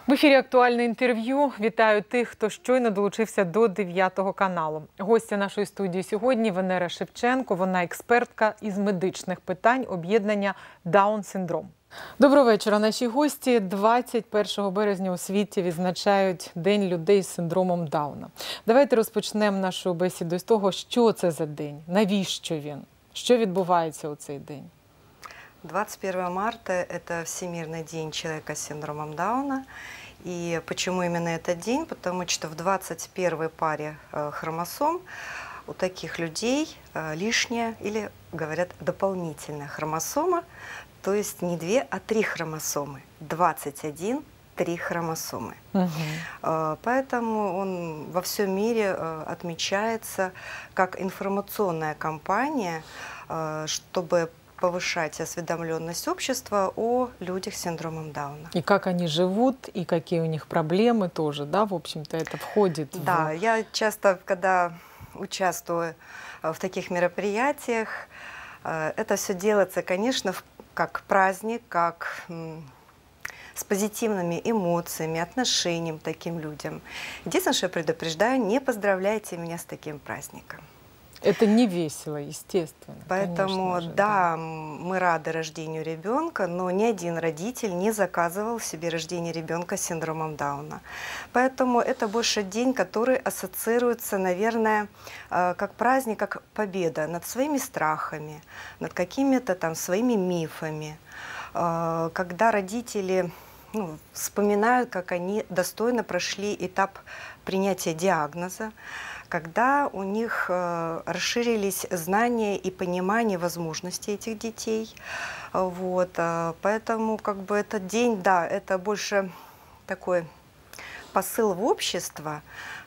В ефірі «Актуальне інтерв'ю». Вітаю тих, хто щойно долучився до 9 каналу. Гостя нашої студії сьогодні – Венера Шевченко. Вона експертка із медичних питань об'єднання «Даун-синдром». Доброго вечора, наші гості. 21 березня у світі відзначають День людей з синдромом Дауна. Давайте розпочнемо нашу бесіду з того, що це за день, навіщо він, що відбувається у цей день. 21 марта – это Всемирный день человека с синдромом Дауна. И почему именно этот день? Потому что в 21 паре хромосом у таких людей лишняя или, говорят, дополнительная хромосома, то есть не 2, а 3 хромосомы. 21, 3 хромосомы. Поэтому он во всем мире отмечается как информационная кампания, чтобы повышать осведомленность общества о людях с синдромом Дауна. И как они живут, и какие у них проблемы тоже, да, в общем-то, это входит Да, я часто, когда участвую в таких мероприятиях, это все делается, конечно, как праздник, как с позитивными эмоциями, отношением к таким людям. Единственное, что я предупреждаю, не поздравляйте меня с таким праздником. Это не весело, естественно. Поэтому, же, да, мы рады рождению ребенка, но ни один родитель не заказывал себе рождение ребенка с синдромом Дауна. Поэтому это больше день, который ассоциируется, наверное, как праздник, как победа над своими страхами, над какими-то там своими мифами. Когда родители вспоминают, как они достойно прошли этап принятия диагноза, когда у них расширились знания и понимание возможностей этих детей. Вот. Поэтому как бы этот день, да, это больше такой посыл в общество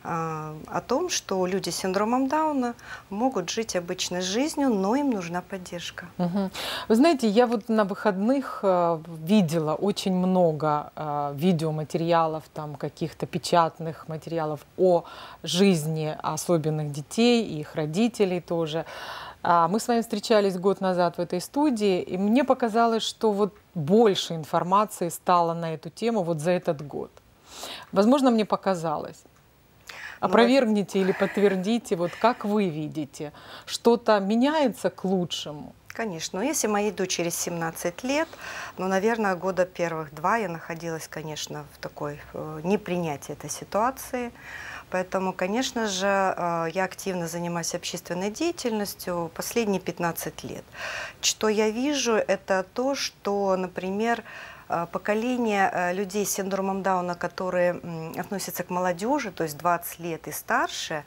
о том, что люди с синдромом Дауна могут жить обычной жизнью, но им нужна поддержка. Вы знаете, я вот на выходных видела очень много видеоматериалов, там каких-то печатных материалов о жизни особенных детей и их родителей тоже. Мы с вами встречались год назад в этой студии, и мне показалось, что вот больше информации стало на эту тему вот за этот год. Возможно, мне показалось. Опровергните или подтвердите, вот как вы видите, что-то меняется к лучшему? Конечно. Если моей дочери 17 лет, наверное, года первых 2 я находилась, конечно, в такой непринятии этой ситуации. Поэтому, конечно же, я активно занимаюсь общественной деятельностью последние 15 лет. Что я вижу, это то, что, например, поколение людей с синдромом Дауна, которые относятся к молодежи, то есть 20 лет и старше,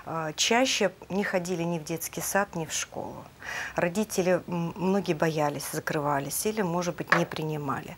чаще не ходили ни в детский сад, ни в школу. Родители, многие боялись, закрывались или, может быть, не принимали.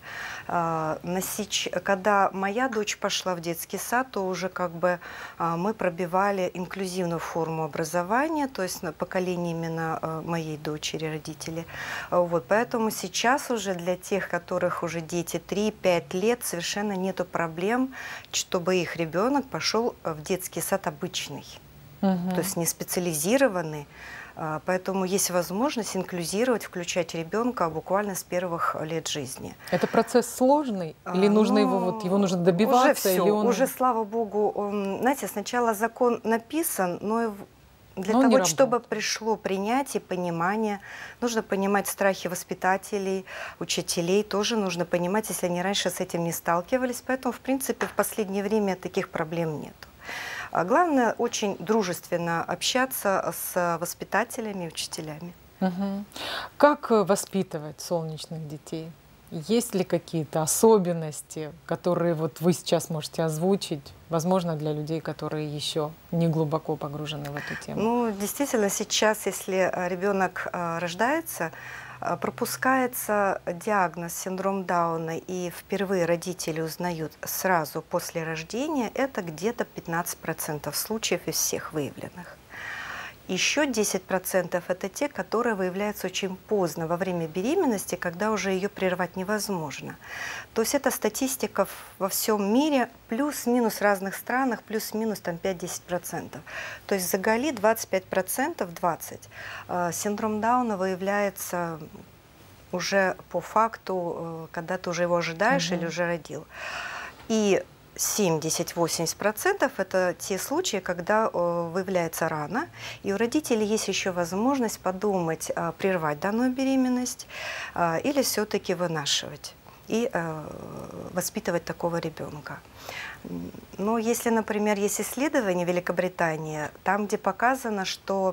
Когда моя дочь пошла в детский сад, то уже как бы мы пробивали инклюзивную форму образования, то есть на поколение именно моей дочери, родители. Вот, поэтому сейчас уже для тех, которых уже дети 3-5 лет, совершенно нету проблем, чтобы их ребенок пошел в детский сад обычный. То есть не специализированный, поэтому есть возможность инклюзировать, включать ребенка буквально с первых лет жизни. Это процесс сложный? Или нужно его нужно добиваться? Уже, слава богу, знаете, сначала закон написан, но для но того, чтобы пришло принятие, понимание, нужно понимать страхи воспитателей, учителей, тоже нужно понимать, если они раньше с этим не сталкивались. Поэтому, в принципе, в последнее время таких проблем нет. Главное, очень дружественно общаться с воспитателями и учителями. Как воспитывать солнечных детей? Есть ли какие-то особенности, которые вот вы сейчас можете озвучить, возможно, для людей, которые еще не глубоко погружены в эту тему? Ну, действительно, сейчас, если ребенок рождается, пропускается диагноз синдром Дауна, и впервые родители узнают сразу после рождения, это где-то 15% случаев из всех выявленных. Еще 10% это те, которые выявляются очень поздно, во время беременности, когда уже ее прервать невозможно. То есть это статистика во всем мире, плюс-минус в разных странах, плюс-минус там 5-10%. То есть заголи 25%, 20%. Синдром Дауна выявляется уже по факту, когда ты уже его ожидаешь или уже родил. И 70–80% это те случаи, когда выявляется рано, и у родителей есть еще возможность подумать, прервать данную беременность или все-таки вынашивать и воспитывать такого ребенка. Но если, например, есть исследование в Великобритании, там, где показано, что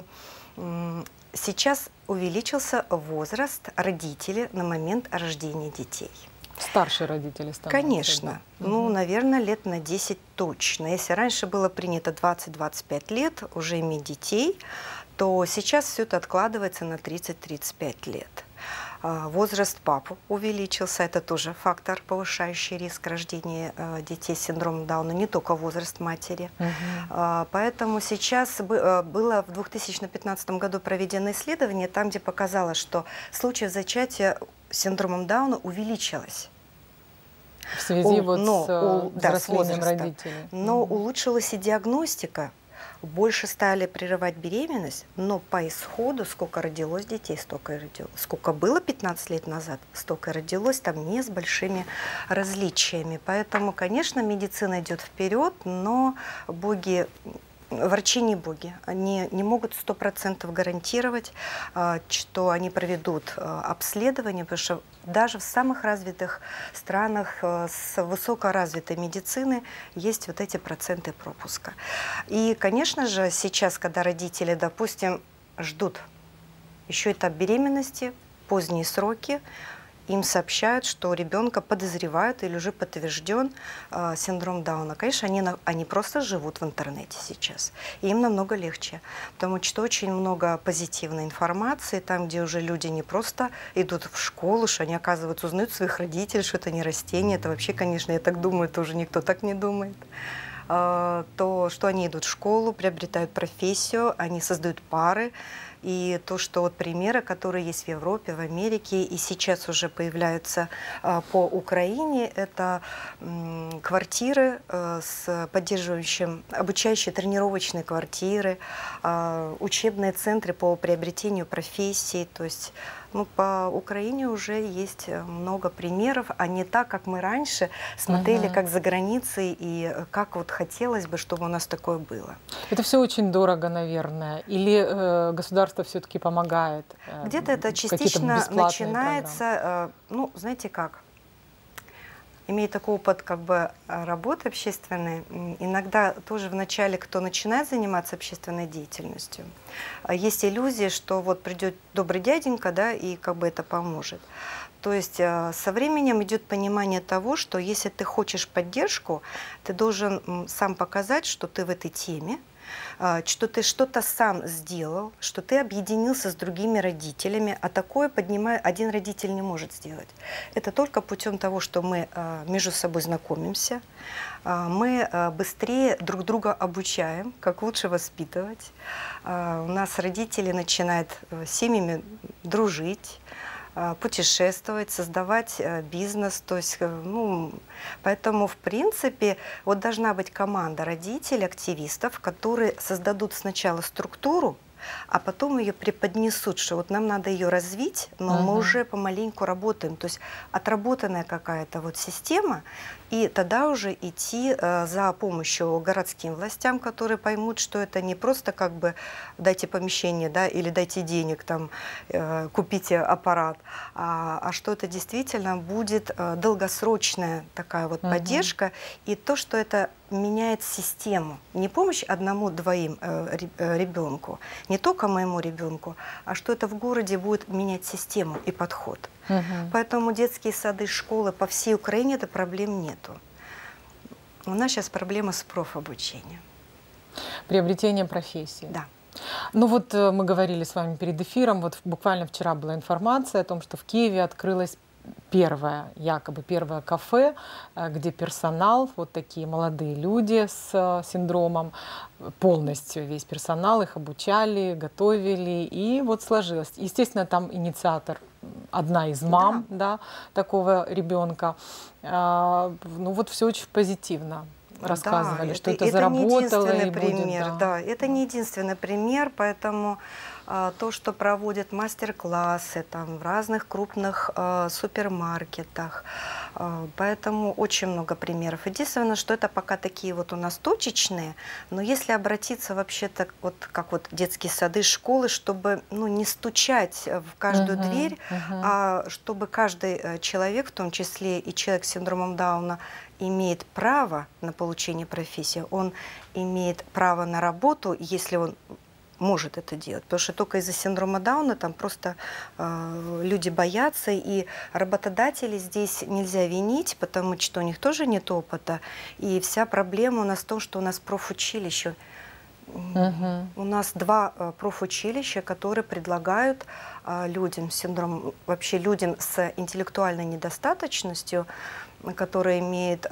сейчас увеличился возраст родителей на момент рождения детей. Старшие родители становятся? Конечно. Да? Ну, наверное, лет на 10 точно. Если раньше было принято 20–25 лет уже иметь детей, то сейчас все это откладывается на 30–35 лет. Возраст пап увеличился, это тоже фактор, повышающий риск рождения детей с синдромом Дауна, не только возраст матери. Поэтому сейчас было в 2015 году проведено исследование, там, где показалось, что случаев зачатия с синдромом Дауна увеличилось. В связи с взрослением родителей. Но улучшилась и диагностика. Больше стали прерывать беременность, но по исходу сколько родилось детей, столько и родилось. Сколько было 15 лет назад, столько и родилось, там не с большими различиями. Поэтому, конечно, медицина идет вперед, но врачи не боги. Они не могут 100% гарантировать, что они проведут обследование, потому что даже в самых развитых странах с высокоразвитой медициной есть вот эти проценты пропуска. И, конечно же, сейчас, когда родители, допустим, ждут еще этап беременности, поздние сроки, им сообщают, что у ребенка подозревают или уже подтвержден синдром Дауна. Конечно, они просто живут в интернете сейчас. И им намного легче, потому что очень много позитивной информации, там, где уже люди не просто идут в школу, что они, оказывается, узнают своих родителей, что это не растение. Это вообще, конечно, я так думаю, тоже никто так не думает. То, что они идут в школу, приобретают профессию, они создают пары. И то, что вот примеры, которые есть в Европе, в Америке, и сейчас уже появляются по Украине, это квартиры с поддерживающим, обучающие тренировочные квартиры, учебные центры по приобретению профессий. То есть по Украине уже есть много примеров, а не так, как мы раньше смотрели, как за границей, и как вот хотелось бы, чтобы у нас такое было. Это все очень дорого, наверное, или государство все-таки помогает? Где-то это частично начинается, ну, знаете как, имея такой опыт работы общественной, иногда тоже в начале, кто начинает заниматься общественной деятельностью, есть иллюзия, что вот придет добрый дяденька, да, и это поможет. То есть со временем идет понимание того, что если ты хочешь поддержку, ты должен сам показать, что ты в этой теме, что ты что-то сам сделал, что ты объединился с другими родителями, а такое один родитель не может сделать. Это только путем того, что мы между собой знакомимся, мы быстрее друг друга обучаем, как лучше воспитывать. У нас родители начинают с семьями дружить, путешествовать, создавать бизнес. То есть, поэтому, в принципе, вот должна быть команда родителей, активистов, которые создадут сначала структуру, а потом ее преподнесут, что вот нам надо ее развить, но мы уже помаленьку работаем. То есть отработанная какая-то вот система, и тогда уже идти за помощью городским властям, которые поймут, что это не просто дайте помещение, да, или дайте денег, там, купите аппарат, а что это действительно будет долгосрочная такая вот поддержка, и то, что это меняет систему. Не помощь одному-двоим ребенку, не только моему ребенку, а что это в городе будет менять систему и подход. Поэтому детские сады, школы по всей Украине это проблем нету. У нас сейчас проблема с профобучением. Приобретение профессии. Да. Ну вот мы говорили с вами перед эфиром, вот буквально вчера была информация о том, что в Киеве открылось якобы первое кафе, где персонал, вот такие молодые люди с синдромом, полностью весь персонал, их обучали, готовили, и вот сложилось. Естественно, там инициатор одна из мам, да, такого ребенка. Ну вот все очень позитивно. рассказывали, Да, что это не заработало единственный и пример, будет, да, это не единственный пример, поэтому то, что проводят мастер-классы там в разных крупных супермаркетах, поэтому очень много примеров. Единственное, что это пока такие вот у нас точечные, но если обратиться вообще-то вот как вот детские сады, школы, чтобы ну, не стучать в каждую дверь, а чтобы каждый человек, в том числе и человек с синдромом Дауна, имеет право на получение профессии, он имеет право на работу, если он может это делать. Потому что только из-за синдрома Дауна там просто люди боятся, и работодателей здесь нельзя винить, потому что у них тоже нет опыта. И вся проблема у нас в том, что у нас профучилище. У нас 2 профучилища, которые предлагают людям с синдромом, вообще людям с интеллектуальной недостаточностью, которые имеют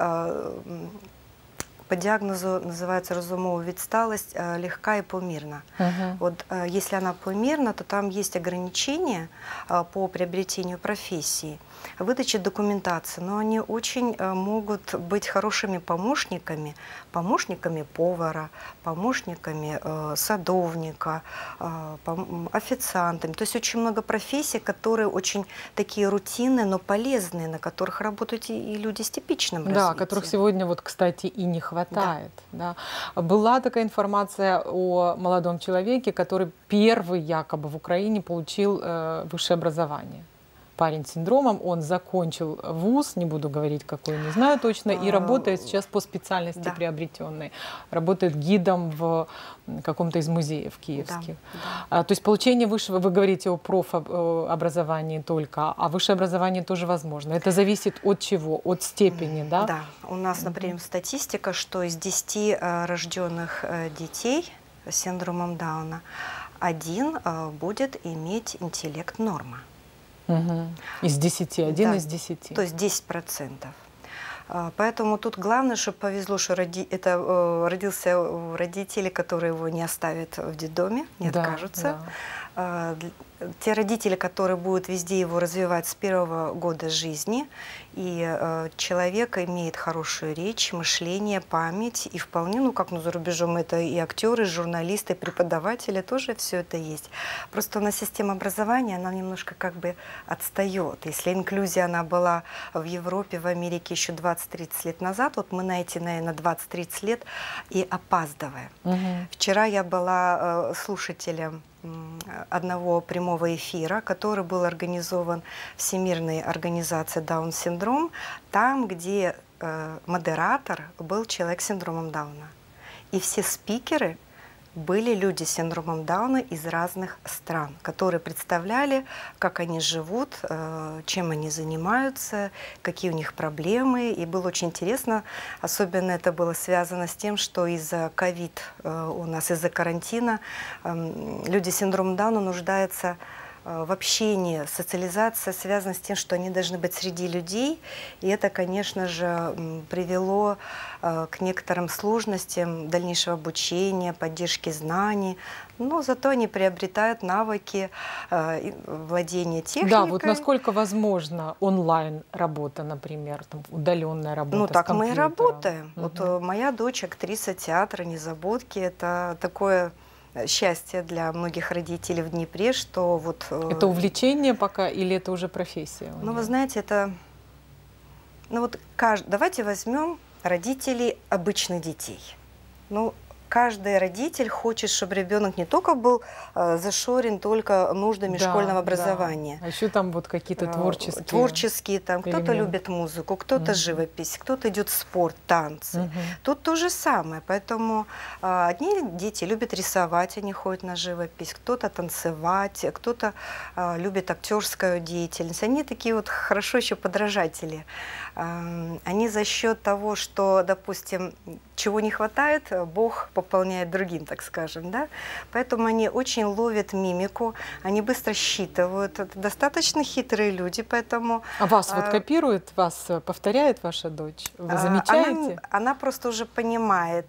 по диагнозу называется розумовая відсталость, легка и помірна. Вот если она помірна, то там есть ограничения по приобретению профессии, выдаче документации, но они очень могут быть хорошими помощниками повара, помощниками садовника, официантами. То есть очень много профессий, которые очень такие рутинные, но полезные, на которых работают и люди с типичным развитием. Да, которых сегодня, вот, кстати, и не хватает. Да. Была такая информация о молодом человеке, который первый якобы в Украине получил высшее образование. Парень с синдромом, он закончил вуз, не буду говорить какой, не знаю точно, и работает сейчас по специальности приобретенной. Работает гидом в каком-то из музеев киевских. То есть получение высшего, вы говорите о профобразовании только, а высшее образование тоже возможно. Это зависит от чего? От степени, да? Да. У нас, например, статистика, что из 10 рожденных детей с синдромом Дауна 1 будет иметь интеллект норма. Из 10, 1 из 10. То есть 10%. Поэтому тут главное, чтобы повезло, что родился у родителей, которые его не оставят в детдоме, не откажутся. Те родители, которые будут везде его развивать с 1-го года жизни, и человек имеет хорошую речь, мышление, память, и вполне, ну как за рубежом, это и актеры, и журналисты, и преподаватели, тоже все это есть. Просто у нас система образования, она немножко как бы отстает. Если инклюзия, она была в Европе, в Америке еще 20-30 лет назад, вот мы на эти, наверное, 20-30 лет и опаздываем. Вчера я была слушателем одного прямого эфира, который был организован Всемирной организацией Даун-синдром, там, где модератор был человек с синдромом Дауна. И все спикеры были люди с синдромом Дауна из разных стран, которые представляли, как они живут, чем они занимаются, какие у них проблемы. И было очень интересно, особенно это было связано с тем, что из-за ковид у нас, из-за карантина, люди с синдромом Дауна нуждаются в общении, социализация связана с тем, что они должны быть среди людей, и это, конечно же, привело к некоторым сложностям дальнейшего обучения, поддержки знаний, но зато они приобретают навыки владения техникой. Да, вот насколько возможно онлайн-работа, например, там, удаленная работа ну, с так компьютером? Мы и работаем. Вот моя дочь актриса театра «Незабудки», это такое счастье для многих родителей в Днепре, что вот... Это увлечение пока или это уже профессия? Ну, вы знаете, это... Ну, вот давайте возьмем родителей обычных детей. Ну, каждый родитель хочет, чтобы ребенок не только был зашорен только нуждами школьного образования. А еще там вот какие-то творческие там, кто-то любит музыку, кто-то живопись, кто-то идет в спорт, танцы. Тут то же самое. Поэтому одни дети любят рисовать, они ходят на живопись, кто-то танцевать, кто-то любит актерскую деятельность. Они такие вот хорошо еще подражатели. Они за счет того, что, допустим, чего не хватает, Бог пополняет другим, так скажем, да? Поэтому они очень ловят мимику, они быстро считывают. Это достаточно хитрые люди, поэтому... А вас вот копирует, вас повторяет ваша дочь? Вы замечаете? Она просто уже понимает.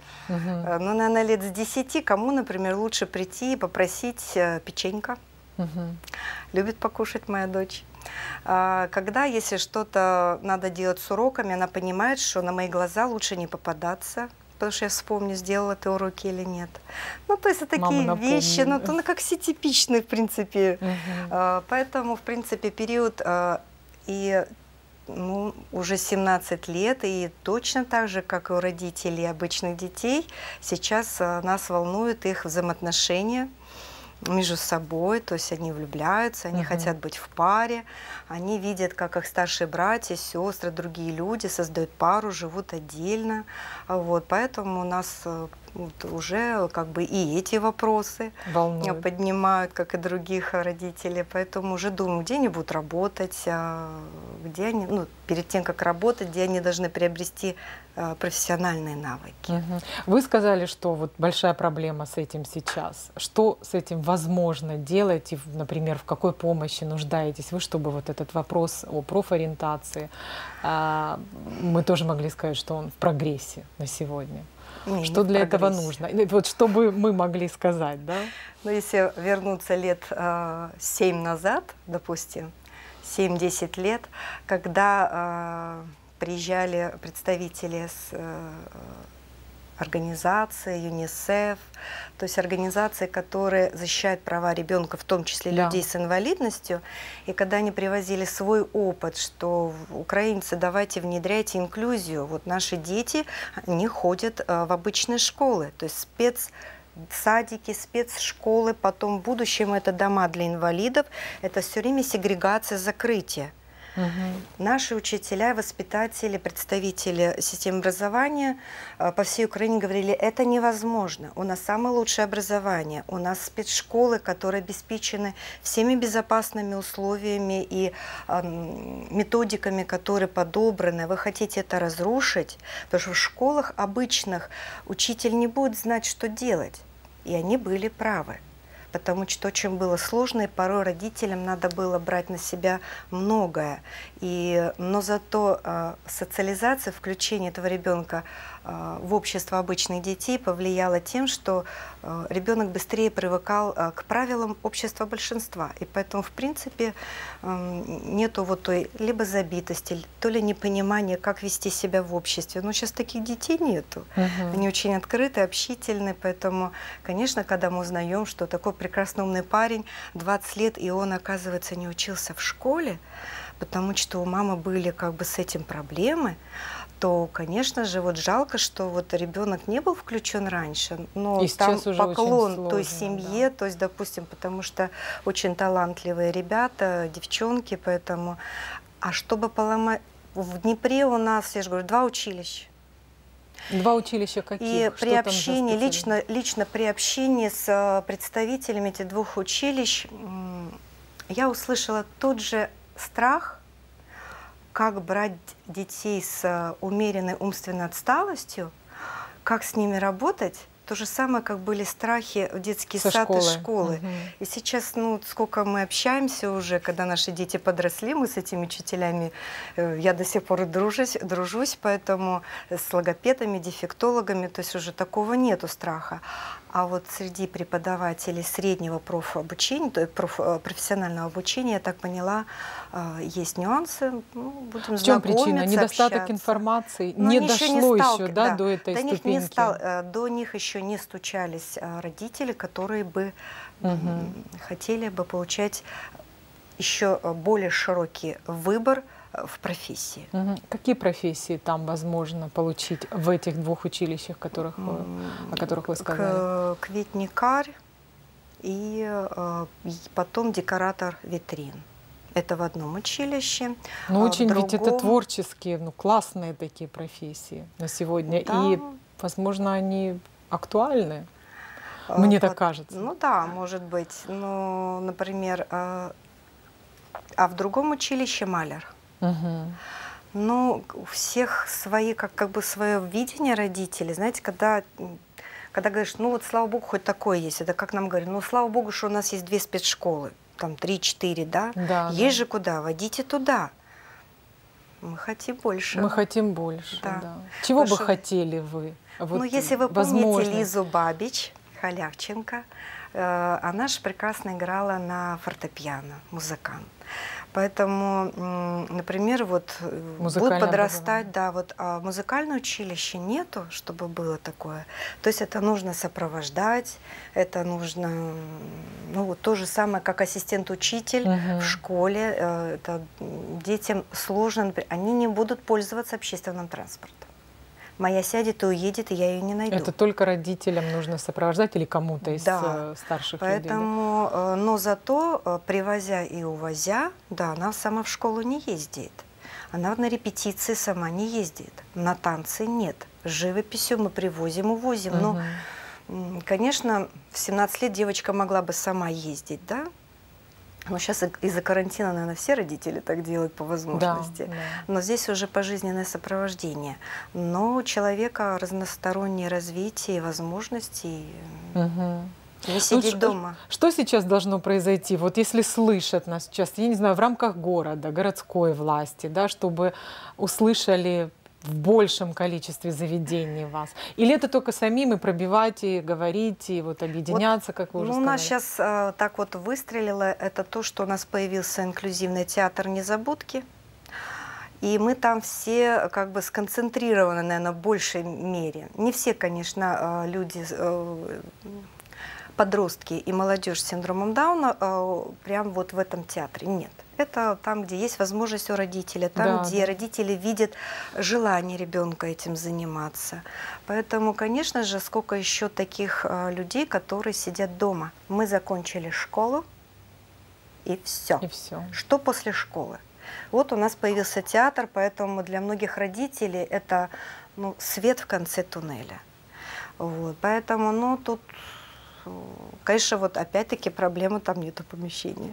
Ну, наверное, лет с 10, кому, например, лучше прийти и попросить печенька. Любит покушать моя дочь. Когда, если что-то надо делать с уроками, она понимает, что на мои глаза лучше не попадаться, потому что я вспомню, сделала ты уроки или нет. Ну, то есть это такие вещи, ну, как все типичные, в принципе. Поэтому, в принципе, период и ну, уже 17 лет, и точно так же, как и у родителей обычных детей, сейчас нас волнуют их взаимоотношения между собой, то есть они влюбляются, они хотят быть в паре, они видят, как их старшие братья, сестры, другие люди создают пару, живут отдельно. Вот, поэтому у нас вот уже как бы и эти вопросы поднимают, как и других родителей. Поэтому уже думаю, где они будут работать, где они, ну, перед тем, как работать, где они должны приобрести профессиональные навыки. Вы сказали, что вот большая проблема с этим сейчас. Что с этим возможно делать? И, например, в какой помощи нуждаетесь вы, чтобы вот этот вопрос о профориентации, мы тоже могли сказать, что он в прогрессе на сегодня? Что для этого нужно? Вот что бы мы могли сказать, да? Ну, если вернуться лет 7 назад, допустим, 7-10 лет, когда приезжали представители с организации, ЮНИСЕФ, то есть организации, которые защищают права ребенка, в том числе людей с инвалидностью. И когда они привозили свой опыт, что украинцы, давайте внедряйте инклюзию. Вот наши дети, они ходят в обычные школы, то есть спецсадики, спецшколы, потом в будущем это дома для инвалидов. Это все время сегрегация, закрытие. Наши учителя, воспитатели, представители системы образования по всей Украине говорили, это невозможно. У нас самое лучшее образование, у нас спецшколы, которые обеспечены всеми безопасными условиями и методиками, которые подобраны. Вы хотите это разрушить, потому что в школах обычных учитель не будет знать, что делать. И они были правы. Потому что очень было сложно, и порой родителям надо было брать на себя многое. Но зато социализация, включение этого ребенка в общество обычных детей повлияло тем, что ребенок быстрее привыкал к правилам общества большинства. И поэтому, в принципе, нету вот той либо забитости, то ли непонимания, как вести себя в обществе. Но сейчас таких детей нету. Они очень открытые, общительные. Поэтому, конечно, когда мы узнаем, что такой прекрасный умный парень, 20 лет, и он, оказывается, не учился в школе, потому что у мамы были как бы с этим проблемы, то, конечно же, вот жалко, что вот ребенок не был включен раньше, но там поклон той семье, то есть, допустим, потому что очень талантливые ребята, девчонки, поэтому, а чтобы поломать, в Днепре у нас, я же говорю, 2 училища. 2 училища каких? И при общении, лично при общении с представителями этих 2 училищ я услышала тот же страх, как брать детей с умеренной умственной отсталостью, как с ними работать. То же самое, как были страхи в детский сад и школы. И сейчас, ну, сколько мы общаемся уже, когда наши дети подросли, мы с этими учителями, я до сих пор дружусь, поэтому с логопедами, дефектологами, то есть уже такого нету страха. А вот среди преподавателей среднего профобучения, то есть профессионального обучения, я так поняла, есть нюансы. Ну, будем в чем причина? Недостаток информации? Не дошло еще до этой ступеньки? До них еще не стучались родители, которые бы хотели бы получать еще более широкий выбор в профессии. Какие профессии там возможно получить в этих 2 училищах, о которых вы сказали? Кветникарь и потом декоратор витрин. Это в одном училище. Ну, очень ведь это творческие, ну, классные такие профессии на сегодня. Да. И, возможно, они актуальны. Мне так кажется. Ну да, может быть. Ну, например, а в другом училище маляр. Ну, у всех свои, как бы свое видение родителей. Знаете, когда говоришь, ну вот слава богу, хоть такое есть. Это как нам говорят, ну слава богу, что у нас есть 2 спецшколы, там 3-4, да? Есть же куда, водите туда. Мы хотим больше. Мы хотим больше, да. Чего бы хотели вы? Вот, ну, если вы помните Лизу Бабич, Халявченко, она же прекрасно играла на фортепиано, музыкант. Поэтому, например, вот будут подрастать, да, вот а музыкальное училище нету, чтобы было такое. То есть это нужно сопровождать, это нужно, ну вот то же самое, как ассистент-учитель в школе. Это детям сложно, например, они не будут пользоваться общественным транспортом. Моя сядет и уедет, и я ее не найду. Это только родителям нужно сопровождать или кому-то из старших поэтому, людей? Да? Но зато, привозя и увозя, да, она сама в школу не ездит. Она на репетиции сама не ездит. На танцы нет. С живописью мы привозим, увозим. Но, конечно, в 17 лет девочка могла бы сама ездить, да? Но сейчас из-за карантина, наверное, все родители так делают по возможности. Да, да. Но здесь уже пожизненное сопровождение. Но у человека разностороннее развитие и возможности не сидеть дома. Что сейчас должно произойти? Вот если слышат нас сейчас, я не знаю, в рамках города, городской власти, да, чтобы услышали в большем количестве заведений вас? Или это только самим и пробивать, и говорить, и вот объединяться, вот, как вы уже сказали? У нас сейчас так вот выстрелило, это то, что у нас появился инклюзивный театр «Незабудки». И мы там все как бы сконцентрированы, наверное, в большей мере. Не все, конечно, люди, подростки и молодежь с синдромом Дауна прям вот в этом театре. Нет. Это там, где есть возможность у родителя, там, где родители видят желание ребенка этим заниматься. Поэтому, конечно же, сколько еще таких людей, которые сидят дома. Мы закончили школу, и все. И все. Что после школы? Вот у нас появился театр, поэтому для многих родителей это свет в конце туннеля. Вот. Поэтому, ну, тут, конечно, вот опять-таки проблема, там нету помещения.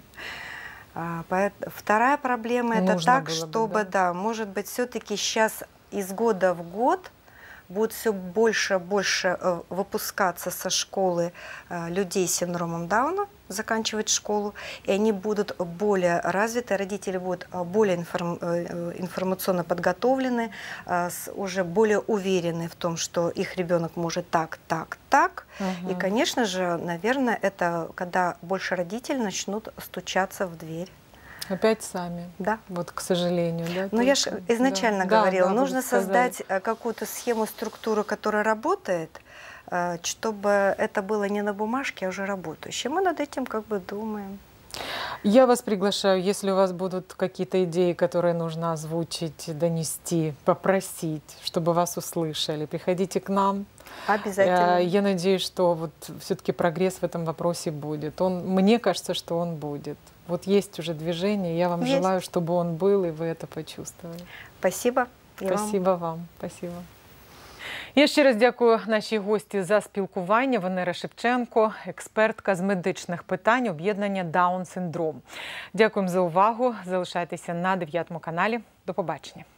Вторая проблема это так, чтобы, да, может быть, все-таки сейчас из года в год будет все больше и больше выпускаться со школы людей с синдромом Дауна, заканчивать школу, и они будут более развиты, родители будут более информационно подготовлены, уже более уверены в том, что их ребенок может так. И, конечно же, наверное, это когда больше родителей начнут стучаться в дверь. Опять сами. Да. Вот, к сожалению. Да, но я же изначально говорила, нужно создать какую-то схему, структуру, которая работает, чтобы это было не на бумажке, а уже работающее. Мы над этим как бы думаем. Я вас приглашаю, если у вас будут какие-то идеи, которые нужно озвучить, донести, попросить, чтобы вас услышали, приходите к нам. Обязательно. Я надеюсь, что вот все-таки прогресс в этом вопросе будет. Мне кажется, что он будет. Вот есть уже движение, я вам желаю, чтобы он был, и вы это почувствовали. Спасибо. Спасибо вам. Спасибо. Я ще раз дякую нашій гості за спілкування. Венера Шевченко, експертка з медичних питань об'єднання Даун-синдром. Дякуємо за увагу. Залишайтеся на 9 каналі. До побачення.